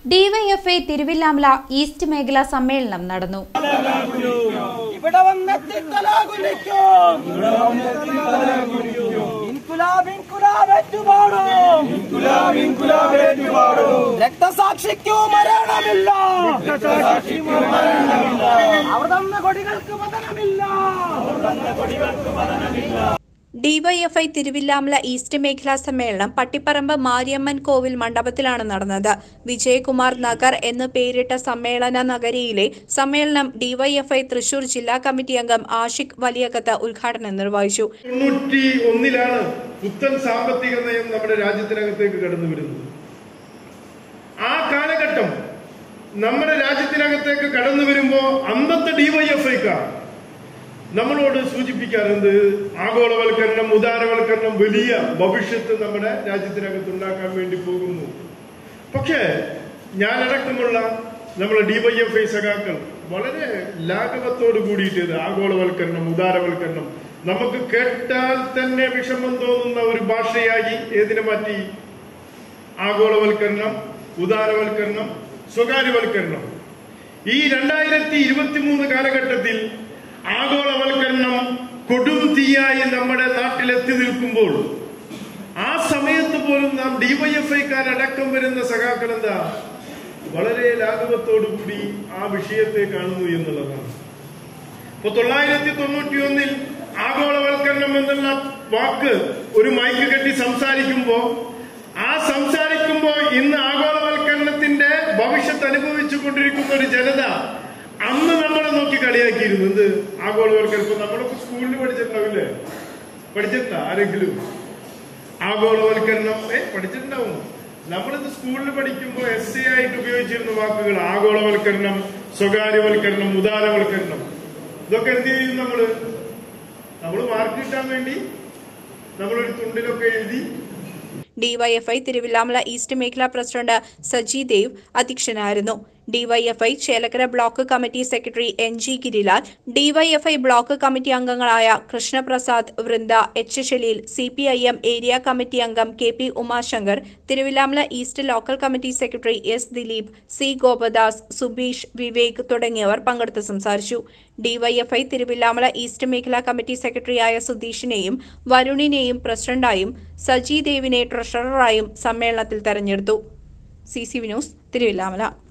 DYFI Thiruvilwamala east മേഖലാ സമ്മേളനം നടന്നു. ഡിവൈഎഫ്ഐ തിരുവില്ലാമല ഈസ്റ്റ് മേഖലാ സമ്മേളനം പട്ടിപ്പറമ്പ് മാരിയമ്മൻ കോവിൽ മണ്ഡപത്തിലാണ് നടന്നത്. വിജയകുമാർ നഗർ എന്ന് പേരിട്ട സമ്മേളന നഗരിയിലെ സമ്മേളനം ഡിവൈഎഫ്ഐ തൃശൂർ ജില്ലാ കമ്മിറ്റി അംഗം ആഷിഖ് വലിയകത്ത് ഉദ്ഘാടനം നിർവഹിച്ചു. 91-ലാണ് പുത്തൻ സാമ്പത്തിക നയം നമ്മുടെ രാജ്യത്തിനകത്തേക്ക് കടന്നു വരുന്നത്. ആ കാലഘട്ടം നമ്മുടെ രാജ്യത്തിനകത്തേക്ക് കടന്നു വരുമ്പോൾ അന്നത്തെ ഡിവൈഎഫ്ഐക്കാർ നമ്മളോട് സൂചിപ്പിക്കാറുണ്ട്, ആഗോളവൽക്കരണം, ഉദാരവൽക്കരണം വലിയ ഭവിഷ്യത്ത് നമ്മുടെ രാജ്യത്തിനകത്ത് ഉണ്ടാക്കാൻ വേണ്ടി പോകുന്നു. പക്ഷേ ഞാനടക്കമുള്ള നമ്മളെ ഡിവൈഎഫ്ഐ സഖാക്കൾ വളരെ ലാഘവത്തോട് കൂടിയിട്ട് ആഗോളവൽക്കരണം, ഉദാരവൽക്കരണം നമുക്ക് കേട്ടാൽ തന്നെ വിഷമം തോന്നുന്ന ഒരു ഭാഷയായി ഏതിനെ മാറ്റി? ആഗോളവൽക്കരണം, ഉദാരവൽക്കരണം, സ്വകാര്യവൽക്കരണം. ഈ 2023 കാലഘട്ടത്തിൽ ആഗോളവൽക്കരണം കൊടും തീയായി നമ്മുടെ നാട്ടിലെത്തി നിൽക്കുമ്പോൾ ആ സമയത്ത് പോലും നാം ഡിവൈഎഫ്ഐക്കാരടക്കം വരുന്ന സഖാക്കൾ എന്താ വളരെ ലാഘവത്തോടു കൂടി ആ വിഷയത്തെ കാണുന്നു എന്നുള്ളതാണ്. ഇപ്പൊ 1991 ആഗോളവൽക്കരണം എന്നുള്ള വാക്ക് ഒരു മൈക്ക് കെട്ടി സംസാരിക്കുമ്പോ ഇന്ന് ആഗോളവൽക്കരണത്തിന്റെ ഭവിഷ്യത്ത് അനുഭവിച്ചു കൊണ്ടിരിക്കുന്ന ഒരു ജനത അന്ന് നമ്മളെ നോക്കി കളിയാക്കിയിരുന്നു. എന്ത് ആഗോളവൽക്കരണം? ഇപ്പൊ നമ്മളൊക്കെ സ്കൂളിൽ പഠിച്ചിട്ടുണ്ടാവില്ലേ? പഠിച്ചിട്ടുണ്ടോ ആരെങ്കിലും ആഗോളവൽക്കരണം? പഠിച്ചിട്ടുണ്ടാവും. നമ്മളിത് സ്കൂളിൽ പഠിക്കുമ്പോൾ എസ് ആയിട്ട് ഉപയോഗിച്ചിരുന്ന വാക്കുകൾ ആഗോളവൽക്കരണം, സ്വകാര്യവൽക്കരണം, ഉദാരവൽക്കരണം. ഇതൊക്കെ എന്ത് ചെയ്യും? നമ്മള് മാർക്ക് കിട്ടാൻ വേണ്ടി നമ്മളൊരു തുണ്ടിലൊക്കെ എഴുതി. ഡിവൈഎഫ്ഐ തിരുവില്ലാമല ഈസ്റ്റ് മേഖലാ പ്രസിഡന്റ് സജി ദേവ് അധ്യക്ഷനായിരുന്നു. DYFI Chelakkara block committee secretary NG Girilal, DYFI block committee അംഗങ്ങളായ Krishnaprasad, Vrinda, H Shaleel, CPIM area committee അംഗം KP Umashankar, Thiruvilwamala east local committee secretary S Dileep, C Gopadas, Subeesh, Vivek തുടങ്ങിയവർ പങ്കെടുത്ത് സംസാരിച്ചു. ഡിവൈഎഫ്ഐ തിരുവില്ലാമല ഈസ്റ്റ് മേഖലാ കമ്മിറ്റി സെക്രട്ടറിയായ സുധീഷിനെയും വരുണിനെയും പ്രസിഡന്റായും സജി ദേവിനെ ട്രഷററായും സമ്മേളനത്തിൽ തെരഞ്ഞെടുത്തു. CCV news, Thiruvilwamala.